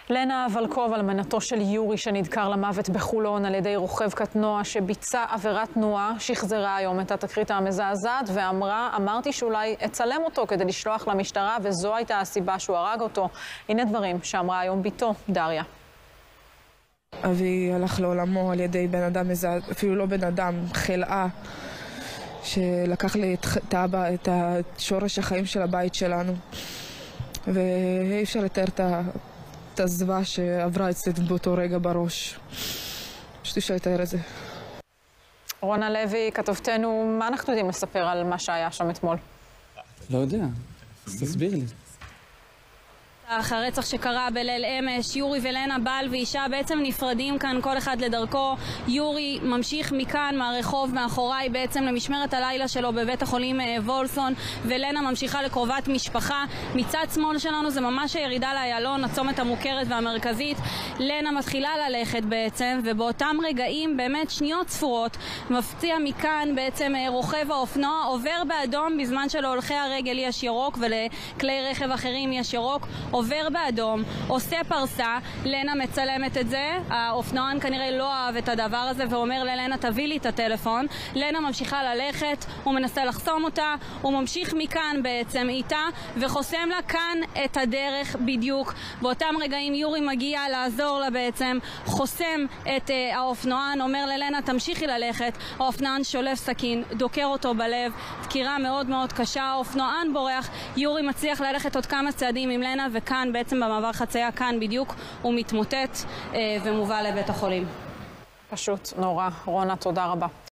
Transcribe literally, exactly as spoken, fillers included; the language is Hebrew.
לנה ולקוב, אלמנתו של יורי שנדקר למוות בחולון על ידי רוכב קטנוע שביצע עבירת תנועה, שחזרה היום את התקרית המזעזעת ואמרה, אמרתי שאולי אצלם אותו כדי לשלוח למשטרה וזו הייתה הסיבה שהוא הרג אותו. הנה דברים שאמרה היום ביתו, דריה. אבי הלך לעולמו על ידי בן אדם מזעזע, אפילו לא בן אדם, חלאה, שלקח לי את אבא, את שורש החיים של הבית שלנו. ואי אפשר לתאר את הזוועה שעברה אצלי באותו רגע בראש. פשוט אפשר לתאר את זה. רונה לוי, כתבתנו, מה אנחנו יודעים לספר על מה שהיה שם אתמול? לא יודע, תסביר לי. הרצח שקרה בליל אמש, יורי ולנה, בעל ואישה, בעצם נפרדים כאן כל אחד לדרכו. יורי ממשיך מכאן, מהרחוב מאחוריי, בעצם למשמרת הלילה שלו בבית החולים וולפסון, ולנה ממשיכה לקרובת משפחה. מצד שמאל שלנו זה ממש הירידה לאיילון, הצומת המוכרת והמרכזית. לנה מתחילה ללכת בעצם, ובאותם רגעים, באמת שניות ספורות, מפציע מכאן בעצם רוכב האופנוע, עובר באדום בזמן שלהולכי הרגל יש ירוק ולכלי רכב אחרים יש ירוק. עובר באדום, עושה פרסה, לנה מצלמת את זה, האופנוען כנראה לא אהב את הדבר הזה ואומר ללנה תביא לי את הטלפון. לנה ממשיכה ללכת, הוא מנסה לחסום אותה, הוא ממשיך מכאן בעצם איתה וחוסם לה כאן את הדרך בדיוק. באותם רגעים יורי מגיע לעזור לה בעצם, חוסם את uh, האופנוען, אומר ללנה תמשיכי ללכת, האופנוען שולף סכין, דוקר אותו בלב, דקירה מאוד מאוד קשה, האופנוען בורח, יורי מצליח ללכת עוד כמה צעדים עם לנה וכאן בעצם במעבר חצייה, כאן בדיוק הוא מתמוטט אה, ומובא לבית החולים. פשוט נורא. רונה, תודה רבה.